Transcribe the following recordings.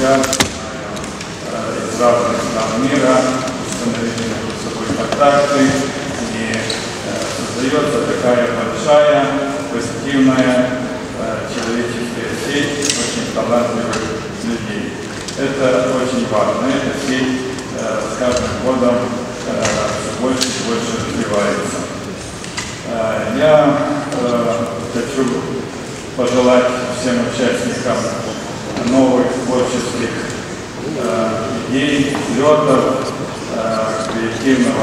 олимпиад из разных стран мира, установили между собой контакты, и создается такая большая, позитивная человеческая сеть очень талантливых людей. Это очень важно, эта сеть с каждым годом все больше и больше развивается. Я хочу пожелать всем участникам новых творческих идей, взлетов, креативной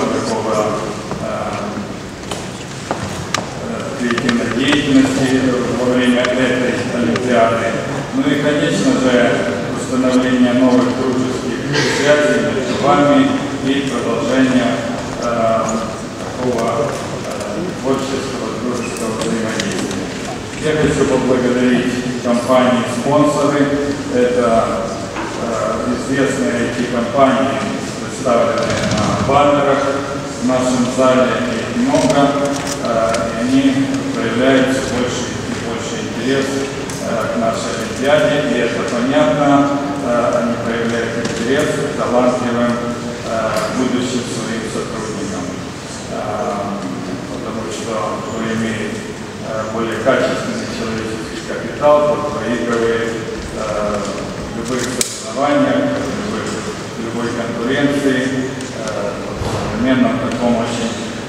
деятельности во время этой олимпиады. Ну и, конечно же, установление новых дружеских связей между вами и продолжение такого творческого, дружеского взаимодействия. Я хочу поблагодарить компании-спонсоры. Это известные IT-компании, представленные на баннерах в нашем зале, их много, и они проявляют все больше и больше интерес к нашей олимпиаде, и это понятно, они проявляют интерес к талантливым будущим своим сотрудникам, потому что кто имеет более качественный человеческий капитал, тот выигрывает в любых соревнованиях, в любой конкуренции, в современном таком очень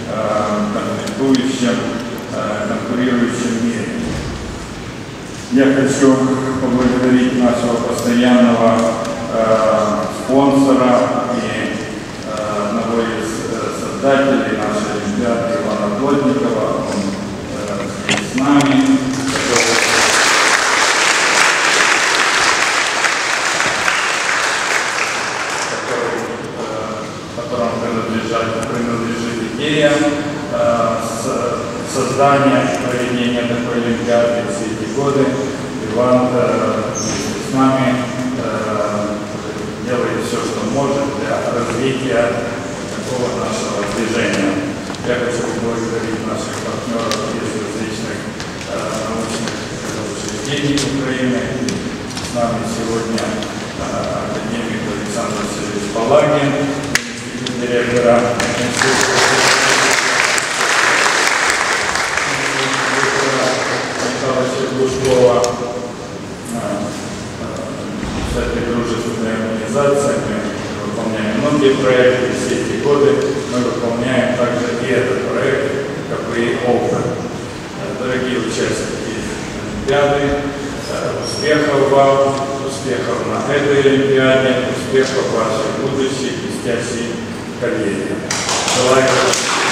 конкурирующем мире. Я хочу поблагодарить нашего постоянного спонсора и одного из создателей нашей олимпиады Ивана Плотникова. Он здесь с нами. Которому принадлежит идея создания и проведения такой олимпиады все эти годы. Иван с нами делает все, что может для развития такого нашего движения. Я хочу поблагодарить наших партнеров из различных научных учреждений Украины. С нами сегодня академик Александр Васильевич Палагин, директора института Глушкова. С этой дружественной организацией мы выполняем многие проекты, все эти годы мы выполняем также и этот проект, как и ОВДА. Дорогие участники олимпиады, успехов вам, успехов на этой олимпиаде, успехов в вашей будущей блестящей карьере. Желаю